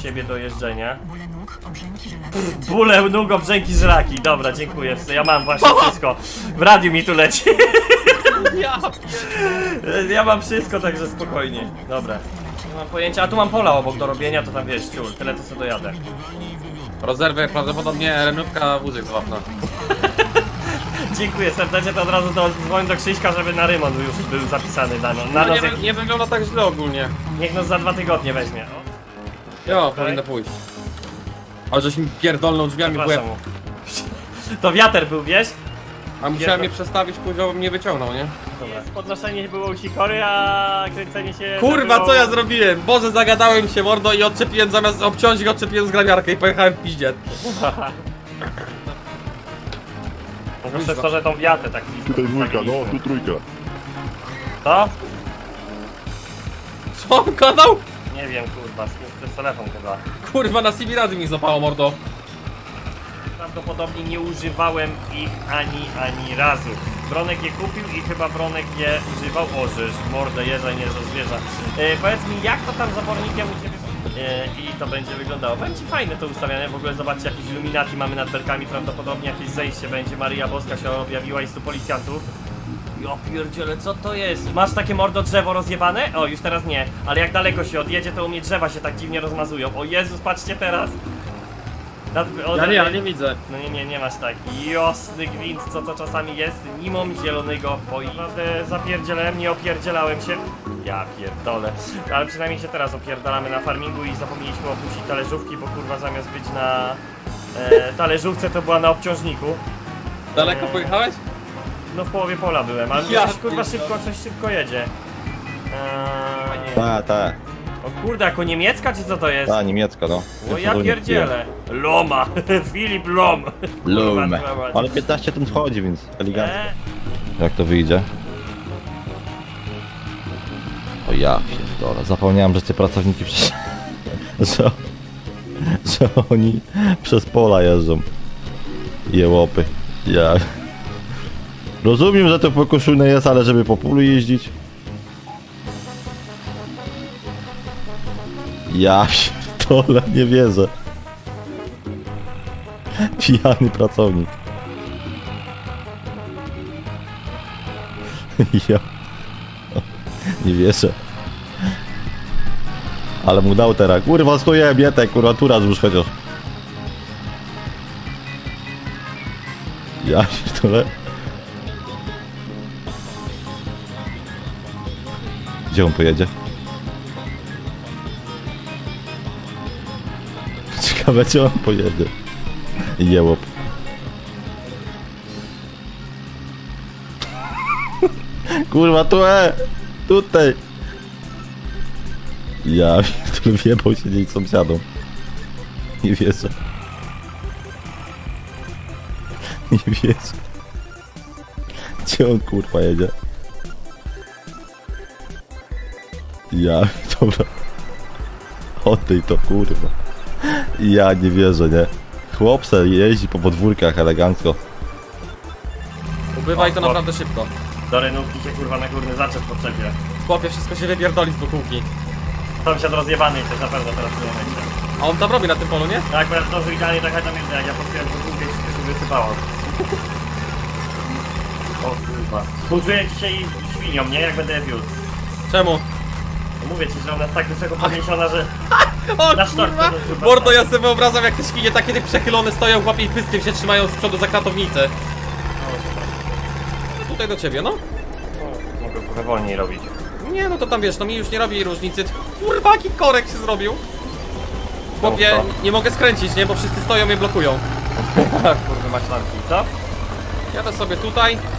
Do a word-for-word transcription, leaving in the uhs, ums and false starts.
siebie do jeżdżenia. Bóle nóg, obrzęki, żraki. Dobra, dziękuję. Ja mam właśnie wszystko. W radiu mi tu leci. Ja, ja mam wszystko, także spokojnie. Dobra. Nie mam pojęcia, a tu mam pola obok do robienia, to tam wiesz, ciul, tyle to sobie dojadę. Rozerwę prawdopodobnie remiutka wózek zwapna. Dziękuję serdecznie, to od razu do, dzwonię do Krzyśka, żeby na remont już był zapisany na, no, na No, nos. nie, Jak, nie wygląda tak źle ogólnie. niech nos za dwa tygodnie weźmie. O. Jo, Okay. powinno pójść. Ale żeś mi pierdolną drzwiami w łeb. To wiatr był, wiesz? A musiałem je przestawić, kurwa, bym nie wyciągnął, nie? Dobra. Podnoszenie było u sikory, a kręcenie się... Kurwa, było... co ja zrobiłem? Boże, zagadałem się, mordo, i odczepiłem, zamiast obciąć, odczepiłem zgrabiarkę i pojechałem w piździe. Może przez to, że tą wiatę tak... Tutaj dwójka, no, tu trójka. Co? Co on gadał? Nie wiem, kurwa, przez telefon chyba. Kurwa, na Sibirazy mi złapało, mordo. Prawdopodobnie nie używałem ich ani, ani razu. Bronek je kupił i chyba Bronek je używał. O, żeż, mordę jeża i nie zwierza. E, powiedz mi, jak to tam zapornikiem u ciebie e, i to będzie wyglądało? Będzie fajne to ustawianie. W ogóle zobaczcie, jakieś iluminaty mamy nad belkami. Prawdopodobnie jakieś zejście będzie. Maryja Boska się objawiła i stu policjantów. Ja pierdziele, co to jest? Masz takie mordo drzewo rozjebane? O, już teraz nie. Ale jak daleko się odjedzie, to u mnie drzewa się tak dziwnie rozmazują. O Jezus, patrzcie teraz. Nad, o, Ja nie, ja nie widzę. No nie, nie, nie masz tak. Jasny gwint, co to czasami jest. Nie mam zielonego boi. Naprawdę zapierdzielałem, nie opierdzielałem się. Ja pierdolę. Ale przynajmniej się teraz opierdalamy na farmingu i zapomnieliśmy opuścić talerzówki, bo kurwa zamiast być na e, talerzówce, to była na obciążniku. Daleko e, pojechałeś? No w połowie pola byłem, ale Ja coś, kurwa szybko, coś szybko jedzie. Eee, Ta, ta, o kurde, jako niemiecka czy co to jest? ta, niemiecka, no. O ja pierdzielę. Loma, Filip Lom. Lum. Kurwa, Ale piętnaście ton wchodzi, więc elegancko. eee, Jak to wyjdzie? O ja pierdolę, zapomniałem, że te pracowniki przecież... że, że oni przez pola jeżdżą. Jełopy. Ja... Rozumiem, że to pokoszulne jest, ale żeby po polu jeździć... Ja pierdolę, nie wierzę. Pijany pracownik. Ja... Nie wierzę. Ale mu dał teraz. Kurwa, stoję, bietek, kurwa, tu raz już chociaż. Ja pierdolę. Gdzie on pojedzie? Ciekawe, gdzie on pojedzie. Jełop. Kurwa, tu e! Tutaj! Ja tu wjebał się dzień sąsiadom. Nie wierzę. Nie wierzę. Gdzie on kurwa jedzie? Ja, dobra. Oddej to, kurwa. Ja nie wierzę, nie. Chłop se jeździ po podwórkach elegancko. Ubywaj to O, naprawdę szybko. do renówki się kurwa na górny zaczep poczepia. Chłopie, wszystko się wypierdoli z dwukółki. Sąsiad rozjebany i to na pewno teraz nie będzie. A on tam robi na tym polu, nie? Tak, bo ja zdążył idealnie tak jak tam jak ja podpiąłem dwójkę i wszystko się wysypało. O kurwa. Współczuję dzisiaj świniom, nie? Jak będę je wiózł. Czemu? No mówię ci, że ona jest tak wysoko podniesiona, że... O Na sztorc kurwa! to chyba Mordo, tak. ja sobie wyobrażam, jak te świnie takie tych przechylone stoją, chłopie i pyskiem się trzymają z przodu za kratownicę. Tutaj do ciebie, no? O, mogę trochę wolniej robić. Nie, no to tam wiesz, no mi już nie robi różnicy. Kurwa, jaki korek się zrobił. Chłopie, No nie mogę skręcić, nie? Bo wszyscy stoją i blokują. Kurwa masz lampki, co? Jadę sobie tutaj.